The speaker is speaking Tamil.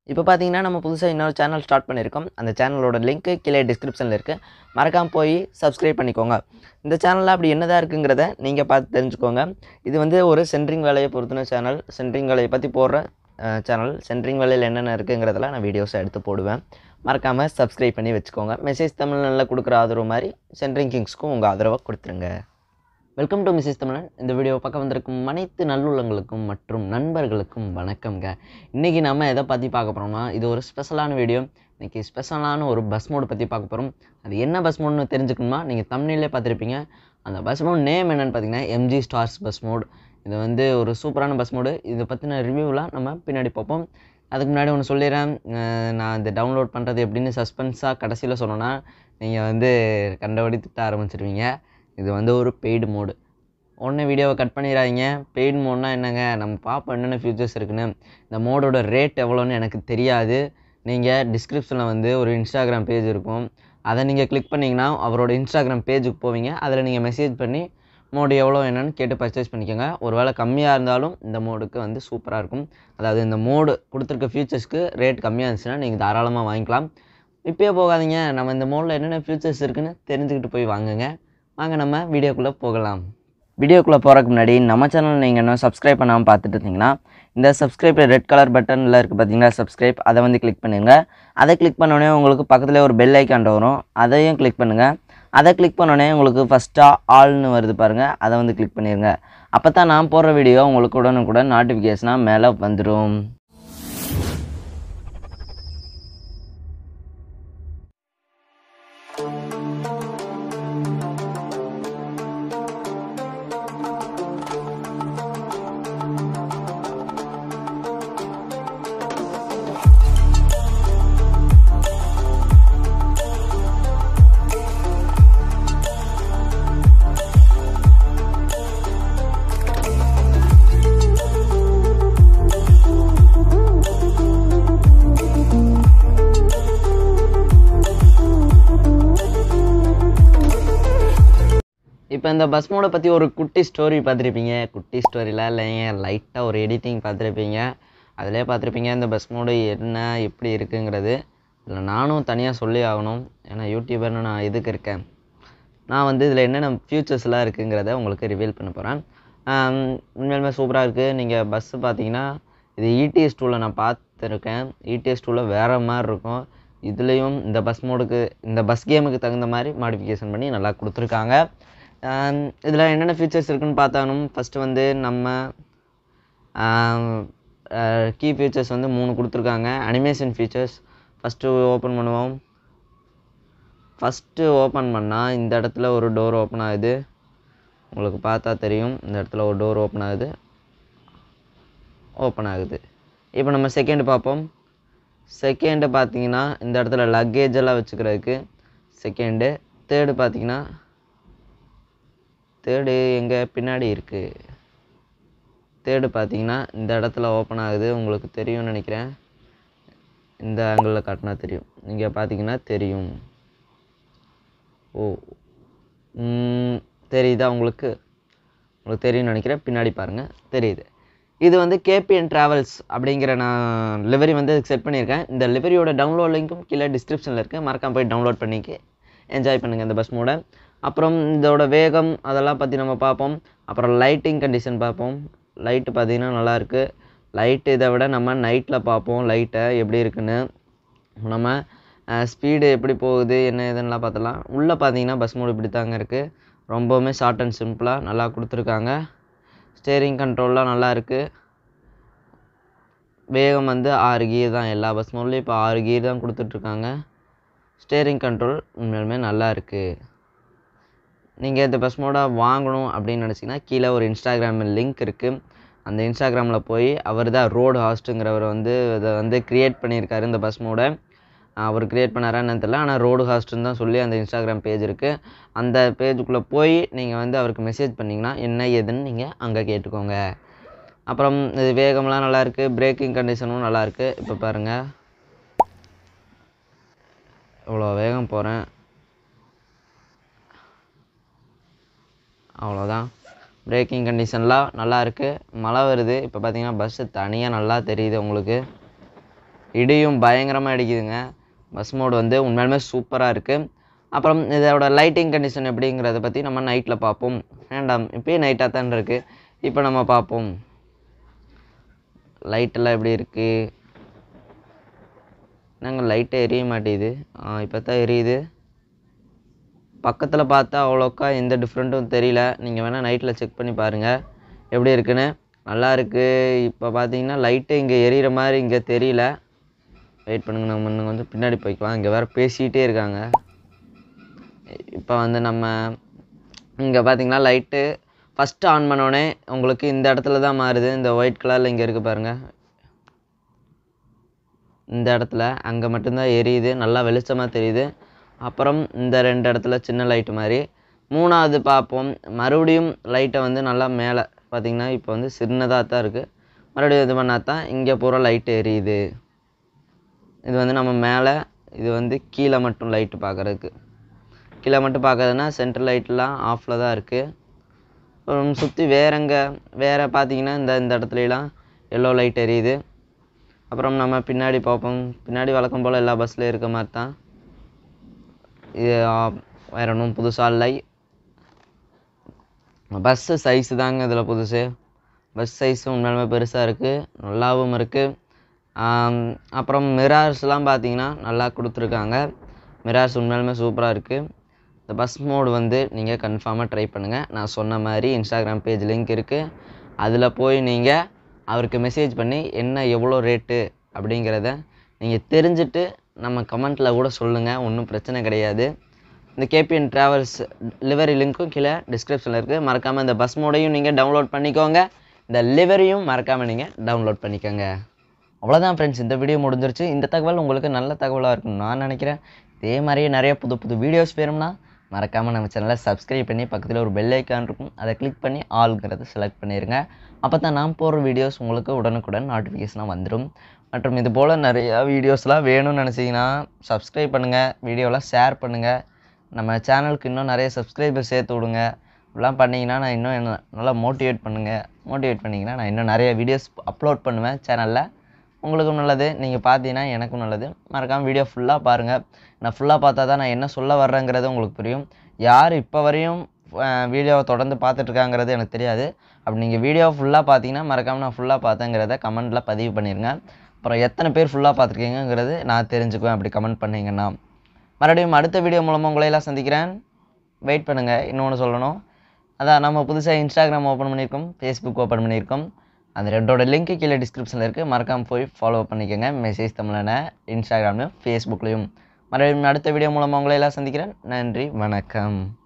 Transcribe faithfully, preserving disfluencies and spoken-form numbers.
இப்போ பார்த்தீங்கன்னா நம்ம புதுசாக இன்னொரு சேனல் ஸ்டார்ட் பண்ணியிருக்கோம். அந்த சேனலோட லிங்க்கு கீழே டிஸ்கிரிப்ஷனில் இருக்குது. மறக்காமல் போய் சப்ஸ்கிரைப் பண்ணிக்கோங்க. இந்த சேனலில் அப்படி என்னதான் இருக்குங்கிறத நீங்கள் பார்த்து தெரிஞ்சுக்கோங்க. இது வந்து ஒரு சென்ட்ரிங் வேலையை பொறுத்தின சேனல். சென்ட்ரிங் வேலையை பற்றி போடுற சேனல். சென்ட்ரிங் வேலையில் என்னென்ன இருக்குங்கிறதெல்லாம் நான் வீடியோஸை எடுத்து போடுவேன். மறக்காமல் சப்ஸ்கிரைப் பண்ணி வச்சுக்கோங்க. மெசேஜ் தமிழ்நாட்டில் கொடுக்குற ஆதரவு மாதிரி சென்ட்ரிங் கிங்ஸ்க்கும் உங்கள் ஆதரவை கொடுத்துருங்க. வெல்கம் டு மிஸ்ஸஸ் தமிழன். இந்த வீடியோ பக்கம் வந்திருக்கும் அனைத்து நல்லுள்ளங்களுக்கும் மற்றும் நண்பர்களுக்கும் வணக்கம்ங்க. இன்றைக்கி நம்ம எதை பற்றி பார்க்க போகிறோம்னா, இது ஒரு ஸ்பெஷலான வீடியோ. இன்றைக்கி ஸ்பெஷலான ஒரு பஸ் மோடு பற்றி பார்க்க போகிறோம். அது என்ன பஸ் மோடுன்னு தெரிஞ்சுக்கணுமா, நீங்கள் தமிழ்லேயே பார்த்துருப்பீங்க. அந்த பஸ் மோடு நேம் என்னென்னு பார்த்தீங்கன்னா எம்ஜி ஸ்டார்ஸ் பஸ் மோடு. இது வந்து ஒரு சூப்பரான பஸ் மோடு. இதை பற்றின ரிவ்யூலாம் நம்ம பின்னாடி பார்ப்போம். அதுக்கு முன்னாடி ஒன்று சொல்லிடுறேன். நான் இந்த டவுன்லோட் பண்ணுறது எப்படின்னு சஸ்பென்ஸாக கடைசியில் சொன்னோன்னா நீங்கள் வந்து கண்டபடி திட்ட ஆரம்பிச்சிருவீங்க. இது வந்து ஒரு பெய்டு மோடு. உடனே வீடியோவை கட் பண்ணிடாதீங்க. பெய்டு மோட்னா என்னங்க, நம்ம பார்ப்போம் என்னென்ன ஃபியூச்சர்ஸ் இருக்குன்னு. இந்த மோடோட ரேட் எவ்வளோன்னு எனக்கு தெரியாது. நீங்கள் டிஸ்கிரிப்ஷனில் வந்து ஒரு இன்ஸ்டாகிராம் பேஜ் இருக்கும். அதை நீங்கள் கிளிக் பண்ணிங்கன்னா அவரோட இன்ஸ்டாகிராம் பேஜுக்கு போவீங்க. அதில் நீங்கள் மெசேஜ் பண்ணி மோடு எவ்வளோ என்னென்னு கேட்டு பர்ச்சேஸ் பண்ணிக்கோங்க. ஒரு வேளை கம்மியாக இருந்தாலும் இந்த மோடுக்கு வந்து சூப்பராக இருக்கும். அதாவது இந்த மோடு கொடுத்துருக்க ஃபியூச்சர்ஸ்க்கு ரேட் கம்மியாக இருந்துச்சுன்னா நீங்கள் தாராளமாக வாங்கிக்கலாம். இப்போயே போகாதீங்க, நம்ம இந்த மோடில் என்னென்ன ஃபியூச்சர்ஸ் இருக்குதுன்னு தெரிஞ்சுக்கிட்டு போய் வாங்குங்க. வாங்க நம்ம வீடியோக்குள்ளே போகலாம். வீடியோக்குள்ளே போகிறதுக்கு முன்னாடி நம்ம சேனல் நீங்கள் இன்னும் சப்ஸ்கிரைப் பண்ணாமல் பார்த்துட்டு இருந்தீங்கன்னா இந்த சப்ஸ்கிரைப் ரெட் கலர் பட்டனில் இருக்குது பார்த்தீங்களா, சப்ஸ்கிரைப், அதை வந்து கிளிக் பண்ணுங்கள். அதை கிளிக் பண்ணோடனே உங்களுக்கு பக்கத்தில் ஒரு பெல் ஐக்கான் வரும், அதையும் கிளிக் பண்ணுங்கள். அதை கிளிக் பண்ணோடனே உங்களுக்கு ஃபஸ்ட்டாக ஆல்னு வருது பாருங்கள், அதை வந்து கிளிக் பண்ணிடுங்க. அப்போ தான் நான் போடுற வீடியோ உங்களுக்கு உடனுக்குடன் நோட்டிஃபிகேஷனாக மேலே வந்துடும். இப்போ இந்த பஸ் மோடை பற்றி ஒரு குட்டி ஸ்டோரி பார்த்துருப்பீங்க. குட்டி ஸ்டோரிலாம் இல்லைங்க, லைட்டாக ஒரு எடிட்டிங் பார்த்துருப்பீங்க. அதிலே பார்த்துருப்பீங்க இந்த பஸ் மோடு என்ன எப்படி இருக்குங்கிறது. இதில் நானும் தனியாக சொல்லி ஆகணும், ஏன்னா யூடியூபர்னு நான் எதுக்கு இருக்கேன். நான் வந்து இதில் என்னென்ன ஃபியூச்சர்ஸ்லாம் இருக்குங்கிறத உங்களுக்கு ரிவீல் பண்ண போகிறேன். உண்மையிலுமே சூப்பராக இருக்குது. நீங்கள் பஸ்ஸு பார்த்தீங்கன்னா இது இடிஎஸ் டூவில் நான் பார்த்துருக்கேன். இடிஎஸ் டூவில் வேறு மாதிரி இருக்கும். இதுலேயும் இந்த பஸ் மோடுக்கு இந்த பஸ் கேமுக்கு தகுந்த மாதிரி மாடிஃபிகேஷன் பண்ணி நல்லா கொடுத்துருக்காங்க. இதில் என்னென்ன ஃபீச்சர்ஸ் இருக்குதுன்னு பார்த்தாலும் ஃபஸ்ட்டு வந்து நம்ம கீ ஃபீச்சர்ஸ் வந்து மூணு கொடுத்துருக்காங்க. அனிமேஷன் ஃபீச்சர்ஸ் ஃபஸ்ட்டு ஓப்பன் பண்ணுவோம். ஃபஸ்ட்டு ஓப்பன் பண்ணால் இந்த இடத்துல ஒரு டோர் ஓப்பன் ஆகுது, உங்களுக்கு பார்த்தா தெரியும். இந்த இடத்துல ஒரு டோர் ஓப்பன் ஆகுது ஓப்பன் ஆகுது இப்போ நம்ம செகண்டு பார்ப்போம். செகண்டு பார்த்தீங்கன்னா இந்த இடத்துல லக்கேஜ் எல்லாம் வச்சுக்கிறதுக்கு செகண்டு. தேர்டு பார்த்தீங்கன்னா தேர்டு எங்கே பின்னாடி இருக்குது. தேர்டு பார்த்தீங்கன்னா இந்த இடத்துல ஓப்பன் ஆகுது, உங்களுக்கு தெரியும்னு நினைக்கிறேன். இந்த ஆங்கிளில் காட்டினா தெரியும், இங்கே பார்த்தீங்கன்னா தெரியும். ஓ தெரியுதா உங்களுக்கு? உங்களுக்கு தெரியும்னு நினைக்கிறேன். பின்னாடி பாருங்கள், தெரியுது. இது வந்து கேபிஎன் ட்ராவல்ஸ் அப்படிங்கிற நான் லிவரி வந்து செட் பண்ணியிருக்கேன். இந்த லிவரியோட டவுன்லோட் லிங்க்கும் கீழே டிஸ்கிரிப்ஷனில் இருக்குது. மறக்காம போய் டவுன்லோட் பண்ணிக்க என்ஜாய் பண்ணுங்கள் இந்த பஸ் மோடை. அப்புறம் இதோட வேகம் அதெல்லாம் பற்றி நம்ம பார்ப்போம். அப்புறம் லைட்டிங் கண்டிஷன் பார்ப்போம். லைட்டு பார்த்திங்கன்னா நல்லாயிருக்கு. லைட்டு இதை விட நம்ம நைட்டில் பார்ப்போம் லைட்டை எப்படி இருக்குன்னு. நம்ம ஸ்பீடு எப்படி போகுது என்ன இதுன்னெலாம் பார்த்தலாம். உள்ளே பார்த்தீங்கன்னா பஸ் மோடு இப்படி தாங்க இருக்குது. ரொம்பவுமே ஷார்ட் அண்ட் சிம்பிளாக நல்லா கொடுத்துருக்காங்க. ஸ்டேரிங் கண்ட்ரோல்லாம் நல்லா இருக்குது. வேகம் வந்து ஆறு கீர் தான், எல்லா பஸ் மோட்லேயும் இப்போ ஆறு கீர் தான் கொடுத்துட்ருக்காங்க. ஸ்டேரிங் கண்ட்ரோல் உண்மையிலுமே நல்லா இருக்குது. நீங்கள் இந்த பஸ் மோடை வாங்கணும் அப்படின்னு நினச்சிங்கன்னா கீழே ஒரு இன்ஸ்டாகிராம் லிங்க் இருக்குது. அந்த இன்ஸ்டாகிராமில் போய் அவர் தான் ரோடு ஹாஸ்ட்டுங்கிறவர் வந்து இதை வந்து க்ரியேட் பண்ணியிருக்காரு இந்த பஸ் மோடை. அவர் க்ரியேட் பண்ணாரான்னு தெரியல, ஆனால் ரோடு ஹாஸ்ட்டுன்னு தான் சொல்லி அந்த இன்ஸ்டாகிராம் பேஜ் இருக்குது. அந்த பேஜுக்குள்ளே போய் நீங்கள் வந்து அவருக்கு மெசேஜ் பண்ணிங்கன்னா என்ன ஏதுன்னு நீங்கள் அங்கே கேட்டுக்கோங்க. அப்புறம் இது வேகம்லாம் நல்லாயிருக்கு, பிரேக்கிங் கண்டிஷனும் நல்லாயிருக்கு. இப்போ பாருங்கள் இவ்வளோ வேகம் போகிறேன், அவ்வளோதான். பிரேக்கிங் கண்டிஷன்லாம் நல்லா இருக்குது. மழை வருது. இப்போ பார்த்தீங்கன்னா பஸ்ஸு தனியாக நல்லா தெரியுது உங்களுக்கு. இடியும் பயங்கரமாக அடிக்குதுங்க. பஸ் மோடு வந்து உண்மையாலுமே சூப்பராக இருக்குது. அப்புறம் இதோட லைட்டிங் கண்டிஷன் எப்படிங்கிறத பற்றி நம்ம நைட்டில் பார்ப்போம். வேண்டாம், இப்போயே நைட்டாக தான் இருக்குது. இப்போ நம்ம பார்ப்போம் லைட்டெல்லாம் எப்படி இருக்குது. நாங்கள் லைட்டே எரிய மாட்டேங்குது. இப்போ தான் எரியுது. பக்கத்தில் பார்த்தா அவ்வளோக்கா எந்த டிஃப்ரெண்ட்டும் தெரியல. நீங்கள் வேணால் நைட்டில் செக் பண்ணி பாருங்கள் எப்படி இருக்குன்னு. நல்லா இருக்குது. இப்போ பார்த்தீங்கன்னா லைட்டு இங்கே எரியிற மாதிரி இங்கே தெரியல. வெயிட் பண்ணுங்க, நம்ம இன்னும் வந்து பின்னாடி போய்க்கலாம். இங்கே வேறு பேசிகிட்டே இருக்காங்க. இப்போ வந்து நம்ம இங்கே பார்த்தீங்கன்னா லைட்டு ஃபஸ்ட்டு ஆன் பண்ணோடனே உங்களுக்கு இந்த இடத்துல தான் மாறுது. இந்த ஒயிட் கலரில் இங்கே இருக்குது பாருங்கள். இந்த இடத்துல அங்கே மட்டும்தான் எரியுது, நல்லா வெளிச்சமாக தெரியுது. அப்புறம் இந்த ரெண்டு இடத்துல சின்ன லைட்டு மாதிரி. மூணாவது பார்ப்போம். மறுபடியும் லைட்டை வந்து நல்லா மேலே பார்த்திங்கன்னா இப்போ வந்து சின்னதாக தான் இருக்குது. மறுபடியும் இது பண்ணால் தான் இங்கே பூரா லைட்டு எரியுது. இது வந்து நம்ம மேலே, இது வந்து கீழே மட்டும் லைட்டு பார்க்குறதுக்கு. கீழே மட்டும் பார்க்குறதுனா சென்ட்ரல் லைட்லாம் ஆஃபில் தான் இருக்குது. அப்புறம் சுற்றி வேறங்க வேறு பார்த்திங்கன்னா இந்த இந்த இடத்துலலாம் எல்லோ லைட் எரியுது. அப்புறம் நம்ம பின்னாடி பார்ப்போம். பின்னாடி வழக்கம் போல் எல்லா பஸ்லேயும் இருக்க மாதிரி தான். இது வேறு ஒன்றும் புதுசாக இல்லை. பஸ்ஸு சைஸு தாங்க இதில் புதுசு. பஸ் சைஸு உண்மையாலுமே பெருசாக இருக்குது, நல்லாவும் இருக்குது. அப்புறம் மிரார்ஸ்லாம் பார்த்திங்கன்னா நல்லா கொடுத்துருக்காங்க. மிரார்ஸ் உண்மையாலுமே சூப்பராக இருக்குது. இந்த பஸ் மோடு வந்து நீங்கள் கன்ஃபார்மாக ட்ரை பண்ணுங்கள். நான் சொன்ன மாதிரி இன்ஸ்டாகிராம் பேஜ் லிங்க் இருக்குது. அதில் போய் நீங்கள் அவருக்கு மெசேஜ் பண்ணி என்ன எவ்வளோ ரேட்டு அப்படிங்கிறத நீங்கள் தெரிஞ்சுட்டு நம்ம கமெண்ட்டில் கூட சொல்லுங்கள், ஒன்றும் பிரச்சனை கிடையாது. இந்த கேபிஎன் ட்ராவல்ஸ் லிவரி லிங்க்கும் கீழே டிஸ்கிரிப்ஷனில் இருக்குது. மறக்காமல் இந்த பஸ் மோடையும் நீங்கள் டவுன்லோட் பண்ணிக்கோங்க. இந்த லிவரியும் மறக்காமல் நீங்கள் டவுன்லோட் பண்ணிக்கோங்க. அவ்வளோதான் ஃப்ரெண்ட்ஸ், இந்த வீடியோ முடிஞ்சிருச்சு. இந்த தகவல் உங்களுக்கு நல்ல தகவலாக இருக்குன்னு நான் நினைக்கிறேன். இதே மாதிரியே நிறைய புது புது வீடியோஸ் வேணும்னா மறக்காமல் நம்ம சேனலை சப்ஸ்கிரைப் பண்ணி பக்கத்தில் ஒரு பெல் ஐக்கான் இருக்கும், அதை கிளிக் பண்ணி ஆல்ங்கிறத செலக்ட் பண்ணிடுங்க. அப்போ தான் நான் போடுற வீடியோஸ் உங்களுக்கு உடனுக்குடன் நோட்டிஃபிகேஷனாக வந்துடும். மற்றும் இது போல் நிறையா வீடியோஸ்லாம் வேணும்னு நினச்சிங்கன்னா சப்ஸ்கிரைப் பண்ணுங்கள், வீடியோலாம் ஷேர் பண்ணுங்கள். நம்ம சேனலுக்கு இன்னும் நிறைய சப்ஸ்கிரைபர் சேர்த்து விடுங்க. இப்படிலாம் பண்ணிங்கன்னா நான் இன்னும் என்ன நல்லா மோட்டிவேட் பண்ணுங்கள். மோட்டிவேட் பண்ணிங்கன்னா நான் இன்னும் நிறைய வீடியோஸ் அப்லோட் பண்ணுவேன் சேனலில். உங்களுக்கும் நல்லது, நீங்கள் பார்த்தீங்கன்னா எனக்கும் நல்லது. மறக்காமல் வீடியோ ஃபுல்லாக பாருங்கள். நான் ஃபுல்லாக பார்த்தா தான் நான் என்ன சொல்ல வர்றேங்கிறது உங்களுக்கு புரியும். யார் இப்போ வரையும் வீடியோவை தொடர்ந்து பார்த்துட்ருக்காங்கிறது எனக்கு தெரியாது. அப்படி நீங்கள் வீடியோ ஃபுல்லாக பார்த்தீங்கன்னா மறக்காமல் நான் ஃபுல்லாக பார்த்தேங்கிறத கமெண்ட்டில் பதிவு பண்ணிடுங்க. அப்புறம் எத்தனை பேர் ஃபுல்லாக பார்த்துருக்கீங்கிறது நான் தெரிஞ்சுக்குவேன் அப்படி கமெண்ட் பண்ணிங்கன்னா. மறுபடியும் அடுத்த வீடியோ மூலமாக உங்களையெல்லாம் சந்திக்கிறேன். வெயிட் பண்ணுங்கள். இன்னொன்று சொல்லணும், அதான் நம்ம புதுசாக இன்ஸ்டாகிராம் ஓப்பன் பண்ணியிருக்கோம், ஃபேஸ்புக் ஓப்பன் பண்ணியிருக்கோம். அந்த ரெண்டோட லிங்க்கு கீழே டிஸ்கிரிப்ஷனில் இருக்குது. மறக்காமல் போய் ஃபாலோ பண்ணிக்கோங்க. மெசேஜ் தமிழனை இன்ஸ்டாகிராம்லையும் ஃபேஸ்புக்லேயும். மறுபடியும் அடுத்த வீடியோ மூலமாக உங்களை எல்லாம் சந்திக்கிறேன். நன்றி, வணக்கம்.